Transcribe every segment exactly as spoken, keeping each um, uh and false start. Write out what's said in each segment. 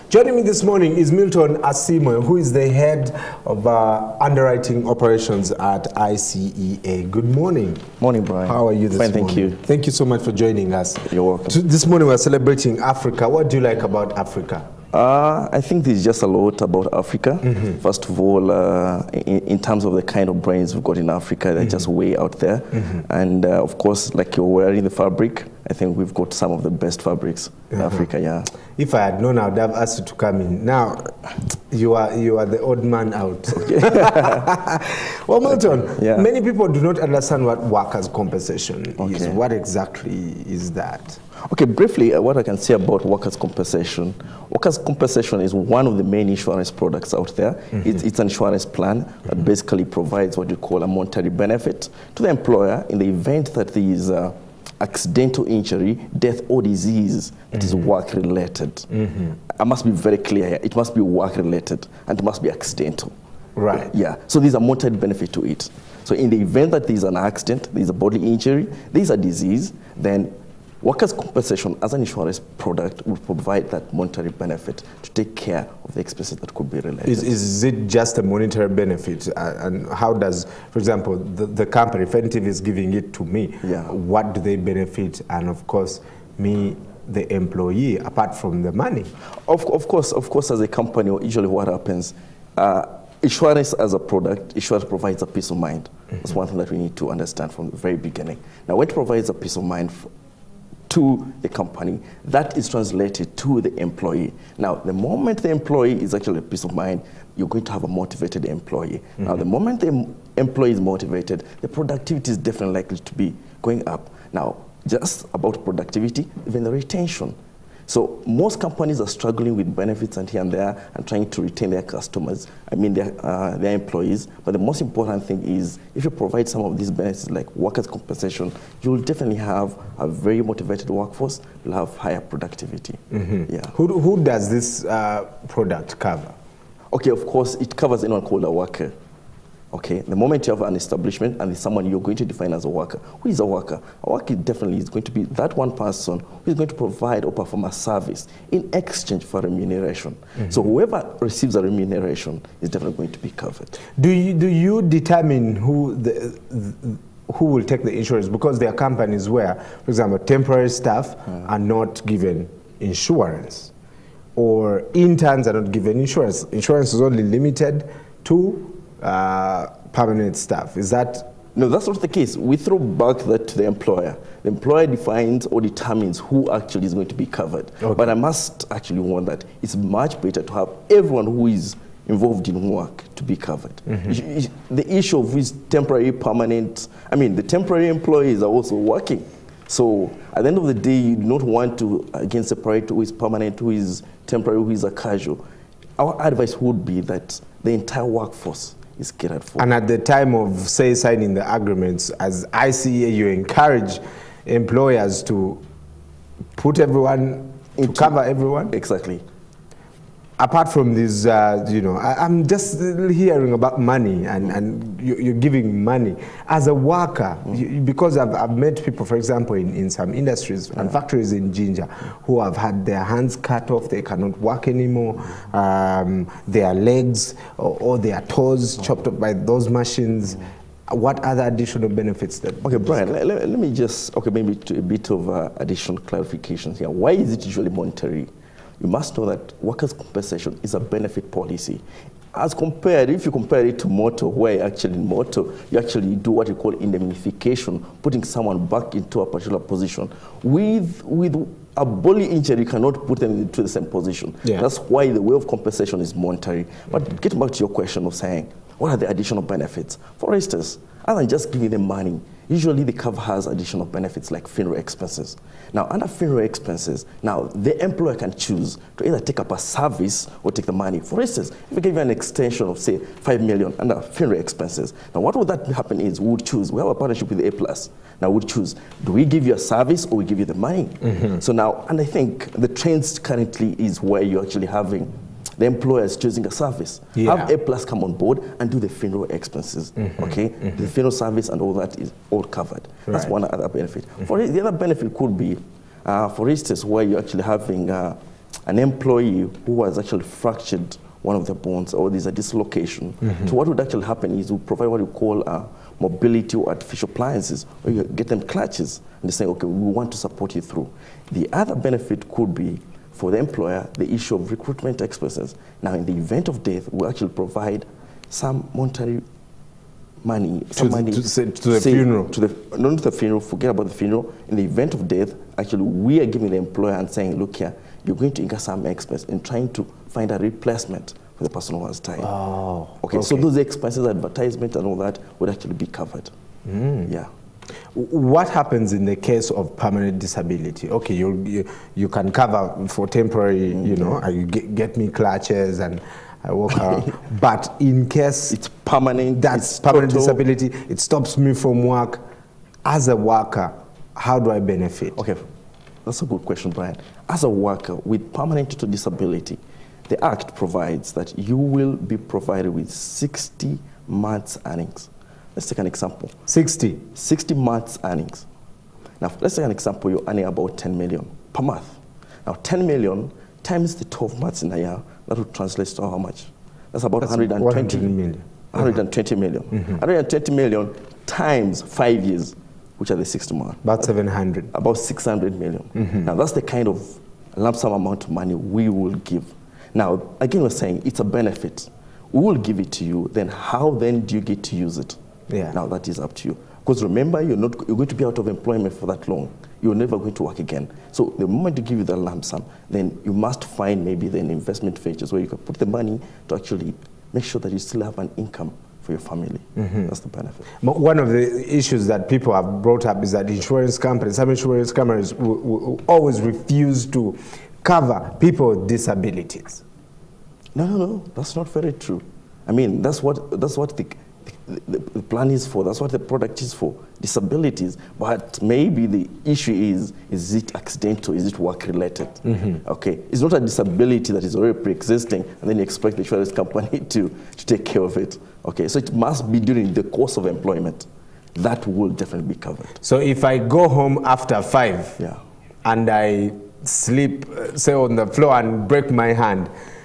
Joining me this morning is Milton Asimo, who is the head of uh, underwriting operations at I C E A. Good morning. Morning, Brian. How are you this Fine, morning? thank you. Thank you so much for joining us. You're welcome. So this morning we're celebrating Africa. What do you like about Africa? Uh, I think there's just a lot about Africa. Mm-hmm. First of all, uh, in, in terms of the kind of brands we've got in Africa, they're mm-hmm. just way out there. Mm-hmm. And uh, of course, like you're wearing the fabric, I think we've got some of the best fabrics in mm-hmm. Africa, yeah. If I had known, I would have asked you to come in. Now, you are you are the odd man out. Okay. Well, Milton, yeah. many people do not understand what workers' compensation okay. is. What exactly is that? Okay, briefly, uh, what I can say about workers' compensation. Workers' compensation is one of the main insurance products out there. Mm-hmm. it's, it's an insurance plan that mm-hmm. basically provides what you call a monetary benefit to the employer in the event that there is uh, accidental injury, death, or disease that mm-hmm. is work-related. Mm-hmm. I must be very clear here. It must be work-related, and it must be accidental. Right. Yeah. So there's a monetary benefit to it. So in the event that there's an accident, there's a bodily injury, there's a disease, then workers' compensation as an insurance product will provide that monetary benefit to take care of the expenses that could be related. Is, is it just a monetary benefit? Uh, and how does, for example, the, the company, Fentiv is giving it to me, yeah. what do they benefit? And of course, me, the employee, apart from the money? Of, of course, of course, as a company, usually what happens, uh, insurance as a product, insurance provides a peace of mind. Mm-hmm. That's one thing that we need to understand from the very beginning. Now, when it provides a peace of mind to the company, that is translated to the employee. Now, the moment the employee is actually a peace of mind, you're going to have a motivated employee. Mm-hmm. Now, the moment the employee is motivated, the productivity is definitely likely to be going up. Now, just about productivity, even the retention. So most companies are struggling with benefits and here and there and trying to retain their customers, I mean their, uh, their employees. But the most important thing is if you provide some of these benefits like workers' compensation, you'll definitely have a very motivated workforce, you'll have higher productivity. Mm-hmm. Yeah. Who, who does this uh, product cover? Okay, of course, it covers anyone called a worker. Okay, the moment you have an establishment and there's someone you're going to define as a worker, who is a worker? A worker definitely is going to be that one person who is going to provide or perform a service in exchange for remuneration. Mm-hmm. So whoever receives a remuneration is definitely going to be covered. Do you, do you determine who, the, the, who will take the insurance? Because there are companies where, for example, temporary staff uh, are not given insurance, or interns are not given insurance. Insurance is only limited to Uh, permanent staff. Is that? No, that's not the case. We throw back that to the employer. The employer defines or determines who actually is going to be covered. Okay. But I must actually warn that it's much better to have everyone who is involved in work to be covered. Mm-hmm. The issue of who is temporary, permanent, I mean, the temporary employees are also working. So at the end of the day, you do not want to, again, separate who is permanent, who is temporary, who is a casual. Our advice would be that the entire workforce is catered for. And at the time of, say, signing the agreements, as I C E A, you encourage employers to put everyone, to Into, cover everyone? Exactly. Apart from this, uh, you know, I, I'm just hearing about money, and, and you, you're giving money. As a worker, mm. you, because I've, I've met people, for example, in, in some industries yeah. and factories in Jinja, who have had their hands cut off, they cannot work anymore, um, their legs or, or their toes mm. chopped up by those machines. Mm. What other additional benefits that? Okay, Brian, let, let, let me just, okay, maybe to a bit of uh, additional clarifications here. Why is it usually monetary? You must know that workers' compensation is a benefit policy. As compared, if you compare it to motor, where actually in motor, you actually do what you call indemnification, putting someone back into a particular position. With, with a bodily injury, you cannot put them into the same position. Yeah. That's why the way of compensation is monetary. But mm-hmm. getting back to your question of saying, what are the additional benefits? For instance, other than just giving them money, usually the cover has additional benefits like funeral expenses. Now, under funeral expenses, now the employer can choose to either take up a service or take the money. For instance, if we give you an extension of, say, five million under funeral expenses, now what would that happen is we would choose, we have a partnership with A plus. Now we'd choose, do we give you a service or we give you the money? Mm-hmm. So now, and I think the trend currently is where you're actually having the employer is choosing a service. Yeah. Have A plus come on board and do the funeral expenses. Mm-hmm. Okay, mm-hmm. The funeral service and all that is all covered. Right. That's one other benefit. Mm-hmm. For the other benefit could be, uh, for instance, where you're actually having uh, an employee who has actually fractured one of the bones or there's a dislocation. Mm-hmm. So what would actually happen is we provide what we call uh, mobility or artificial pliances, or you get them clutches, and they say, okay, we want to support you through. The other benefit could be for the employer, the issue of recruitment expenses. Now, in the event of death, we actually provide some monetary money, some to, money to, to, to the funeral. To the, not to the funeral, forget about the funeral. In the event of death, actually, we are giving the employer and saying, look here, you're going to incur some expense in trying to find a replacement for the person who has died. Oh, okay, okay. So those expenses, advertisement and all that would actually be covered. Mm. Yeah. What happens in the case of permanent disability? Okay, you you, you can cover for temporary, mm-hmm. you know, you get, get me clutches and I walk around. But in case it's permanent, that's it's permanent total. disability, it stops me from work. As a worker, how do I benefit? Okay, that's a good question, Brian. As a worker with permanent total disability, the Act provides that you will be provided with sixty months earnings. Let's take an example. sixty? sixty months earnings. Now, let's take an example, you're earning about ten million per month. Now, ten million times the twelve months in a year, that would translate to how much? That's about That's one hundred twenty million. one hundred twenty million. Mm-hmm. one hundred twenty million times five years, which are the sixty months. About seven hundred. About six hundred million. Mm-hmm. Now, that's the kind of lump sum amount of money we will give. Now, again, we're saying it's a benefit. We will give it to you. Then how then do you get to use it? Yeah. Now, that is up to you. Because remember, you're, not, you're going to be out of employment for that long. You're never going to work again. So the moment you give you the lump sum, then you must find maybe then investment features where you can put the money to actually make sure that you still have an income for your family. Mm-hmm. That's the benefit. But one of the issues that people have brought up is that insurance companies, some insurance companies will, will always refuse to cover people with disabilities. No, no, no, that's not very true. I mean, that's what, that's what the, the, the plan is for, that's what the product is for, disabilities. But maybe the issue is, is it accidental, is it work-related? Mm-hmm. Okay, it's not a disability that is already pre-existing, and then you expect the insurance company to, to take care of it. Okay, so it must be during the course of employment. That will definitely be covered. So if I go home after five, yeah. and I sleep, uh, say, on the floor and break my hand,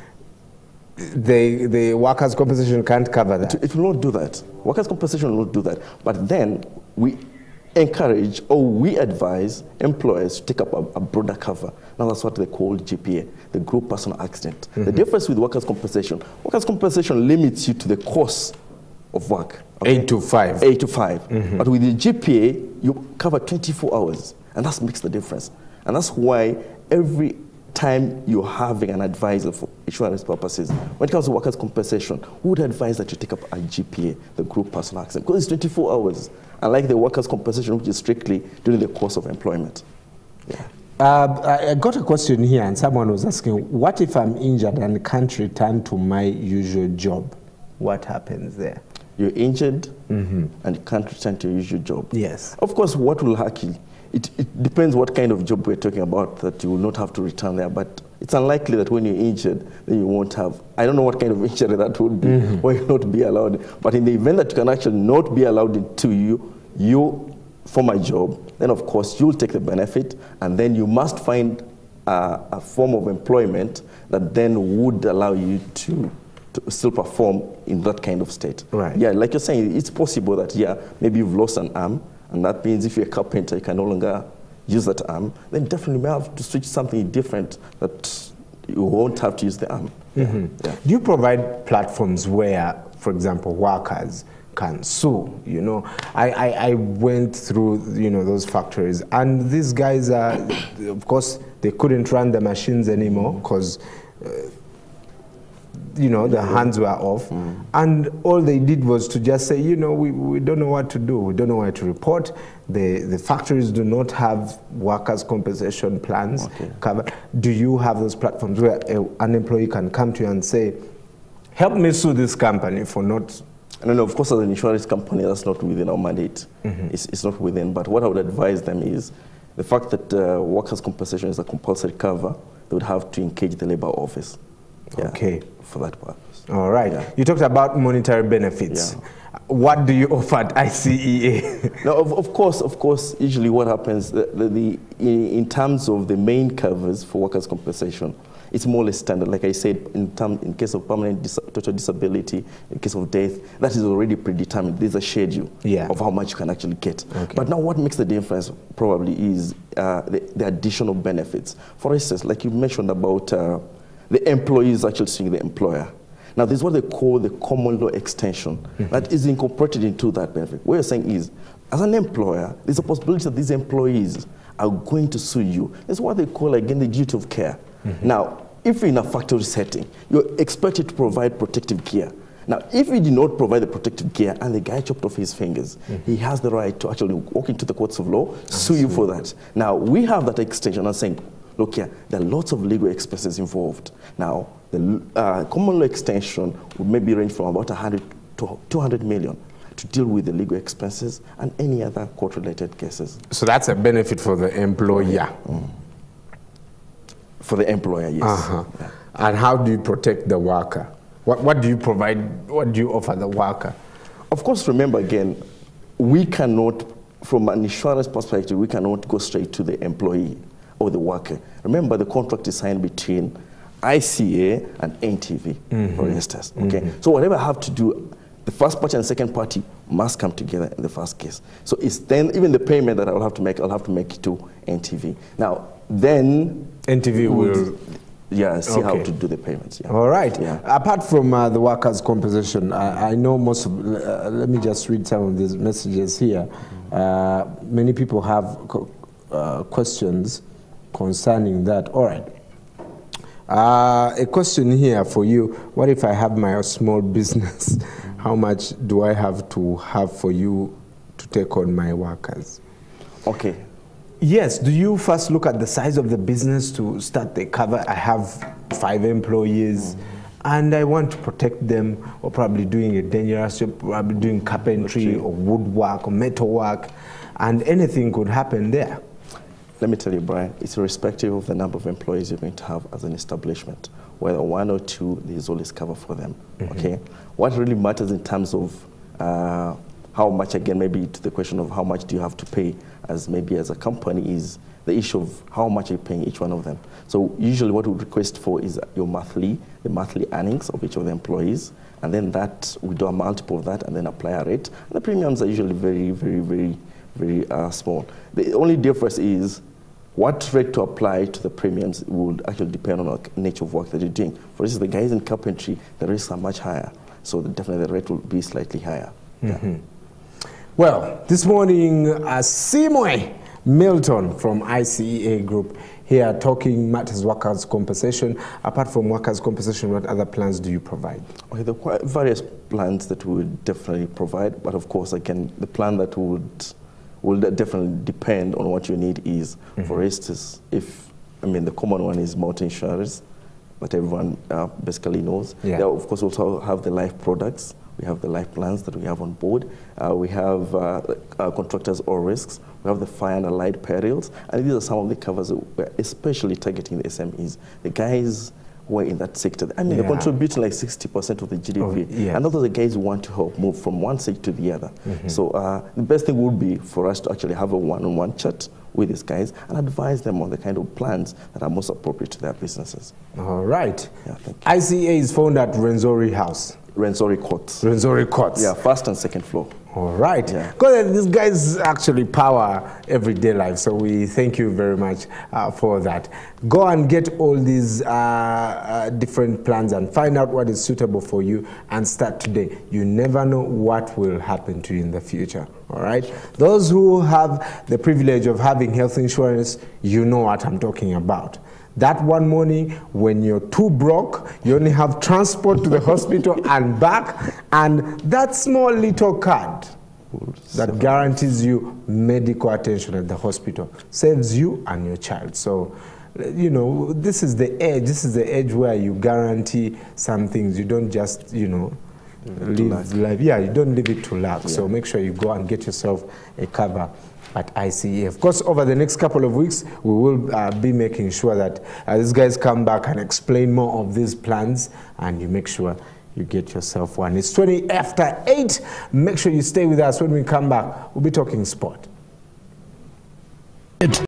the, the workers' compensation can't cover that? It, it will not do that. Workers' compensation will not do that. But then we encourage or we advise employers to take up a, a broader cover. Now that's what they call G P A, the group personal accident. Mm-hmm. The difference with workers' compensation, workers' compensation limits you to the course of work. Okay? Eight to five. Eight to five. Mm-hmm. But with the G P A, you cover twenty-four hours. And that makes the difference. And that's why every time you're having an advisor for insurance purposes, when it comes to workers' compensation, we would advise that you take up a G P A, the group personal accident, because it's twenty-four hours, unlike the workers' compensation, which is strictly during the course of employment. Yeah. Uh, I got a question here, and someone was asking, what if I'm injured and can't return to my usual job? What happens there? You're injured mm-hmm. and you can't return to your usual job. Yes. Of course, what will happen? It, it depends what kind of job we're talking about, that you will not have to return there. But it's unlikely that when you're injured, then you won't have. I don't know what kind of injury that would be, mm-hmm. why you not be allowed. But in the event that you can actually not be allowed to you, you former job, then of course you'll take the benefit, and then you must find a, a form of employment that then would allow you to, to still perform in that kind of state. Right. Yeah, like you're saying, it's possible that, yeah, maybe you've lost an arm, and that means if you're a carpenter, you can no longer use that arm, then definitely you may have to switch something different that you won't have to use the arm. Mm-hmm. Yeah. Do you provide platforms where, for example, workers can sue? You know, I, I, I went through, you know, those factories, and these guys are, of course, they couldn't run the machines anymore because, uh, you know, the hands were off. Mm. And all they did was to just say, you know, we, we don't know what to do. We don't know where to report. The, the factories do not have workers' compensation plans okay. covered. Do you have those platforms where a, an employee can come to you and say, help me sue this company for not... No, no, of course, as an insurance company, that's not within our mandate. Mm-hmm. it's, it's not within. But what I would advise them is the fact that uh, workers' compensation is a compulsory cover, they would have to engage the labor office. Yeah, okay. For that purpose. All right. Yeah. You talked about monetary benefits. Yeah. What do you offer at I C E A? No, of, of course, of course, usually what happens, the, the, the, in terms of the main covers for workers' compensation, It's more or less standard. Like I said, in, term, in case of permanent dis total disability, in case of death, that is already predetermined. There's a schedule yeah. of how much you can actually get. Okay. But now what makes the difference probably is uh, the, the additional benefits. For instance, like you mentioned about uh, the employees actually seeing the employer. Now, this is what they call the common law extension mm-hmm. that is incorporated into that benefit. What you're saying is, as an employer, there's a possibility that these employees are going to sue you. It's what they call, again, the duty of care. Mm-hmm. Now, if you're in a factory setting, you're expected to provide protective gear. Now, if you did not provide the protective gear and the guy chopped off his fingers, mm-hmm. he has the right to actually walk into the courts of law, sue you for that. Now, we have that extension and saying, look here, there are lots of legal expenses involved. Now, the uh, common law extension would maybe range from about one hundred to two hundred million to deal with the legal expenses and any other court-related cases. So that's a benefit for the employer? Mm. For the employer, yes. Uh-huh. Yeah. And how do you protect the worker? What, what do you provide, what do you offer the worker? Of course, remember again, we cannot, from an insurance perspective, we cannot go straight to the employee or the worker. Remember, the contract is signed between I C A and N T V, mm-hmm. for instance. Okay, mm-hmm. So whatever I have to do, the first party and the second party must come together in the first case. So it's then even the payment that I'll have to make, I'll have to make it to N T V. Now, then N T V will yeah see okay. how to do the payments. Yeah. All right. Yeah. Apart from uh, the workers' compensation, I, I know most of. Uh, let me just read some of these messages here. Uh, many people have uh, questions concerning that. All right. Uh, a question here for you. What if I have my small business? How much do I have to have for you to take on my workers? Okay. Yes. Do you first look at the size of the business to start the cover? I have five employees, mm-hmm. and I want to protect them, or probably doing a dangerous job, probably doing carpentry or woodwork or metalwork, and anything could happen there. Let me tell you, Brian, it's irrespective of the number of employees you're going to have as an establishment. Whether one or two, there's always cover for them, mm-hmm. okay? What really matters in terms of uh, how much, again, maybe to the question of how much do you have to pay as maybe as a company is the issue of how much you're paying each one of them. So usually what we request for is your monthly, the monthly earnings of each of the employees, and then that, we do a multiple of that and then apply a rate. And the premiums are usually very, very, very, very uh, small. The only difference is what rate to apply to the premiums will actually depend on the nature of work that you're doing. For instance, the guys in carpentry, the rates are much higher. So definitely the rate will be slightly higher. Mm-hmm. Yeah. Well, this morning, uh, Simwe Milton from I C E A Group here talking matters workers' compensation. Apart from workers' compensation, what other plans do you provide? Okay, there are various plans that we would definitely provide, but of course, again, the plan that would will definitely depend on what your need is. Mm-hmm. For instance, if, I mean, the common one is motor insurance, that everyone uh, basically knows. Yeah. There, of course, we also have the life products. We have the life plans that we have on board. Uh, we have uh, uh, contractors or risks. We have the fire and allied perils. And these are some of the covers that we're especially targeting the S M Es. The guys who are in that sector, I mean, yeah. they're contributing like sixty percent of the G D P. Oh, yes. And those are the guys who want to help move from one sector to the other. Mm-hmm. So uh, the best thing would be for us to actually have a one-on-one chat with these guys and advise them on the kind of plans that are most appropriate to their businesses. All right. Yeah, thank you. I C A is found at Rwenzori House. Rwenzori Courts. Rwenzori Courts. Yeah, first and second floor. All right. Because yeah. these guys actually power everyday life, so we thank you very much uh, for that. Go and get all these uh, uh, different plans and find out what is suitable for you and start today. You never know what will happen to you in the future. All right. Those who have the privilege of having health insurance, you know what I'm talking about. That one morning when you're too broke, you only have transport to the hospital and back, and that small little card that guarantees you medical attention at the hospital saves you and your child. So, you know, this is the age, this is the age where you guarantee some things. You don't just, you know, live life. Yeah, you don't leave it to luck. Yeah. So make sure you go and get yourself a cover at I C A. Of course, over the next couple of weeks, we will uh, be making sure that uh, these guys come back and explain more of these plans, and you make sure you get yourself one. It's twenty after eight. Make sure you stay with us. When we come back, we'll be talking sport.